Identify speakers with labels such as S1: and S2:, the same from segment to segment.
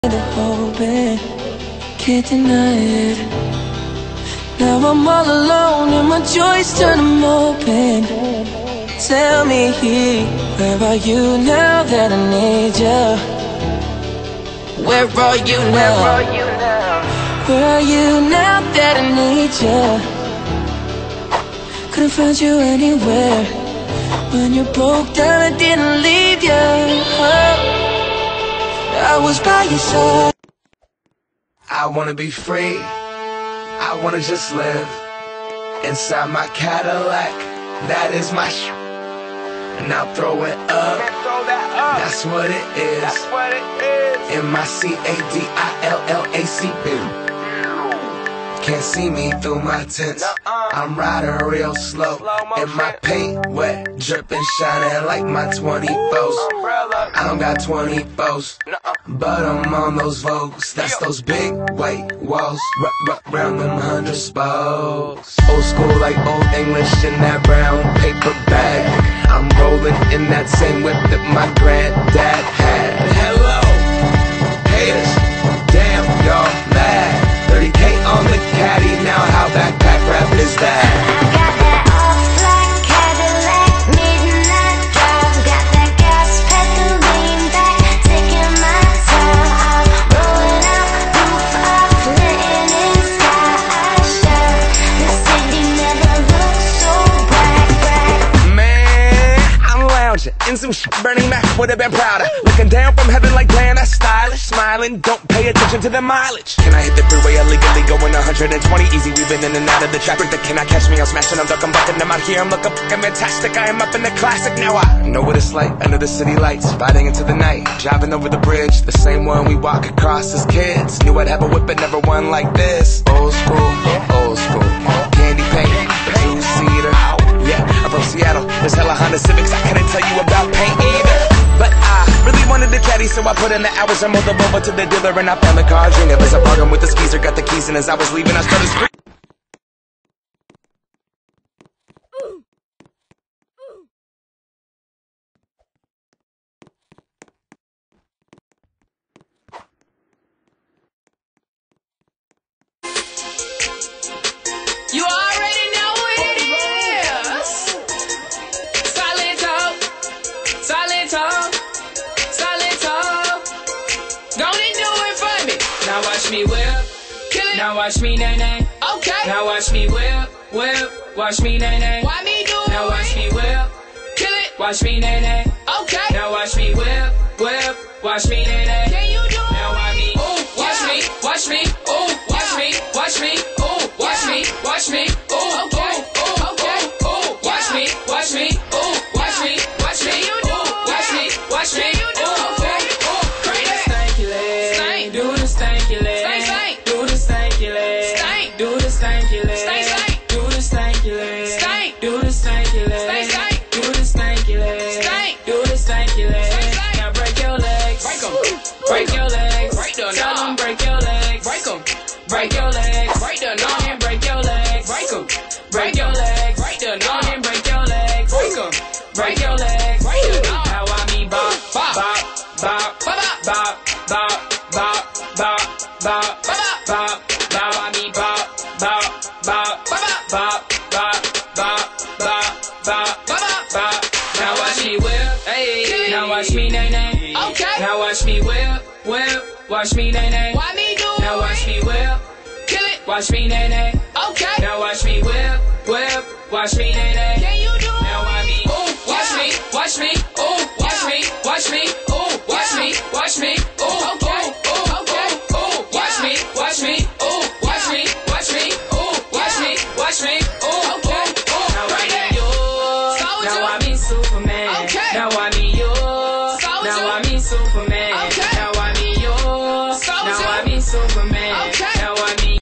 S1: hoping, can't deny it. Now I'm all alone and my joys turn them open. Tell me, where are you now that I need you? Where are you now? Where are you now that I need you? Couldn't find you anywhere. When you broke down, I didn't leave you. I was by your side.
S2: I wanna be free. I wanna just live inside my Cadillac. That is my and I'll throw it up. That's what it is. MICADILLACB. Can't see me through my tints. I'm riding real slow, and my paint wet, dripping, shining like my 24s. I don't got 24s, but I'm on those Vogues. That's those big white walls, round them 100 spokes. Old school like old English in that brown paper bag. I'm rolling in that same whip that my granddad had. Hello, haters, damn y'all mad. 30K on the caddy, now how backpack rap is that?
S3: I got that all-black Cadillac, midnight drive. Got that gas pedal lean back, taking my time. I'm rolling out, roof up, letting in sky. I shine, the city never looks so bright.
S2: Man, I'm lounging in some shit Bernie Mac would've been prouder. Looking down from heaven like damn, that's stylish. Smiling, don't pay attention to the mileage. Can I hit the freeway illegally going 120 easy? Weaving in and out of the traffic. That cannot catch me, I'm smashing, I'm ducking, bucking. I'm out here, I'm looking fucking fantastic. I am up in the classic, now I know what it's like under the city lights, riding into the night, driving over the bridge, the same one we walk across as kids. Knew I'd have a whip, but never one like this. Old school, candy paint, a two-seater. Yeah, I'm from Seattle, there's hella Honda Civics. I couldn't tell you about paint either, but I really wanted the caddy, so I put in the hours and moved them over to the dealer, and I found the car junior. There's a bargain with the skeezer, got the keys, and as I was leaving, I started screaming.
S4: You already know what it is. Solid talk, solid talk, solid talk. Gonna do it for me. Now watch me whip, kill it. Now watch me nay nay. Okay. Now watch me whip, whip. Watch me nay nay. Why me do it? Now watch me whip, kill it. Watch me nay nay. Okay. Now watch me whip, whip. Watch me nay nay. Can you do it? Now watch me, ooh, watch me, watch me, ooh, watch me, watch me, ooh, watch me, watch me, ooh, okay, ooh, okay, ooh, watch me, watch me, ooh, watch me, watch me, ooh, watch me, watch me, ooh, okay, ooh, do the stanky leg, do the stanky leg, do the stanky leg, do the stanky leg, do the stanky leg, do the stanky leg, do the stanky leg, do the stanky leg. Now break your legs, break your legs, tell them break your legs, break your legs, break the knob and break your legs, break your legs, break the knob and break your legs, break your legs, now I mean bop, bop, bop, bop, bop, bop, bop, bop, bop, bop, bop, now I mean bop, bop, bop, bop, bop, bop, bop, bop, bop, bop, bop. Now watch me whip, hey, now watch me nay nay, okay. Now watch me whip, whip, watch me nay nay. Why me do it? Now watch me whip, kill it. Watch me nay nay, okay. Now watch me whip, whip, watch me nay nay. Can you do it? Now I mean, ooh, watch me, watch me, ooh, watch me, watch me, ooh, watch me, watch me, ooh, okay, ooh, okay, ooh, watch me, watch me, ooh, watch me, watch me, ooh, watch me, watch me, ooh, okay, ooh. Now I mean yours, now I mean Superman, now I mean yours, now I mean Superman, now I mean yours, now I mean Superman, now I mean.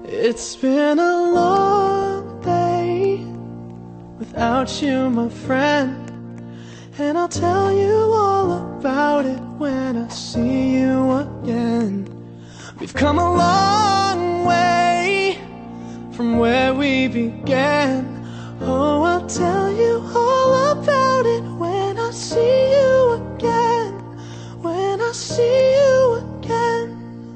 S1: It's been a long day without you, my friend, and I'll tell you all about it when I see you again. We've come a long way from where we began. Oh, I'll tell you all about it when I see you again. When I see you again.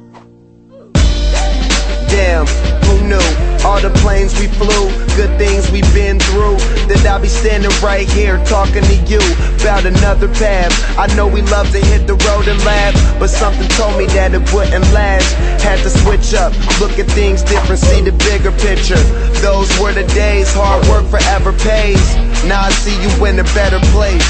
S5: Damn, who knew? All the planes we flew, good things we've been through, that I'll be standing right here talking to you about another path. I know we love to hit the road and laugh, but something told me that it wouldn't last. Had to switch up, look at things different, see the bigger picture. Those were the days, hard work forever pays. Now I see you in a better place.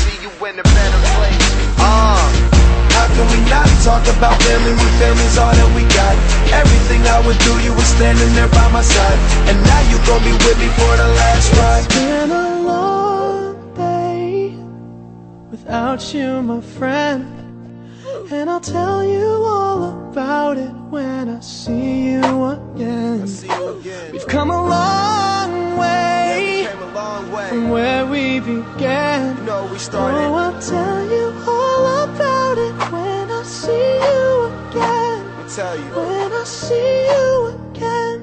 S6: How can we not talk about family when family's all that we got? Everything I would do, you were standing there by my side, and now you gon' be with me for the last ride.
S1: It's been a long day without you, my friend, and I'll tell you all about it when I see you again. We've come a long way from where we began.
S5: You know we started.
S1: Oh, I'll tell you all about it when I see you again.
S5: I'll tell you.
S1: When I see you again.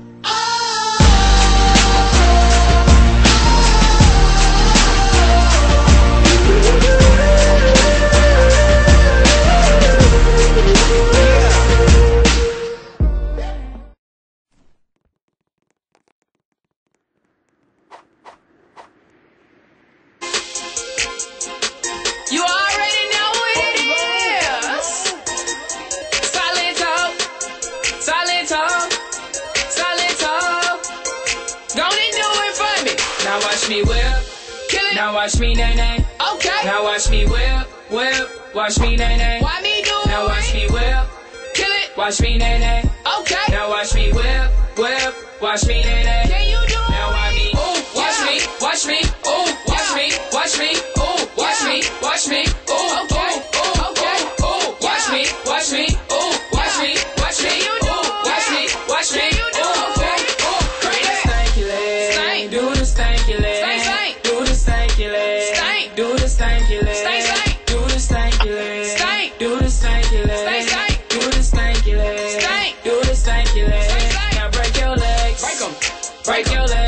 S4: You already know what it is. Solid talk, solid talk, solid talk. Gonna do it for me. Now watch me whip, kill it. Now watch me nay nay. Okay. Now watch me whip, whip. Watch me nay nay. Why me do it? Now watch me whip, kill it. Watch me nay nay. Okay. Now watch me whip, whip. Watch me nay nay. Can you do it? Now watch me. Ooh, watch me, watch me. Ooh, watch me, watch me. Ooh, watch me, watch me. Ooh, okay, ooh, okay, ooh, watch me, watch me. Ooh, watch me, watch me. Ooh, watch me, watch me. Ooh, okay, ooh, crazy. Stanky leg, do the stanky leg, do the stanky leg, do the stanky leg, do the stanky leg, do the stanky leg, do the stanky leg, do the stanky leg. Now break your legs, break your legs.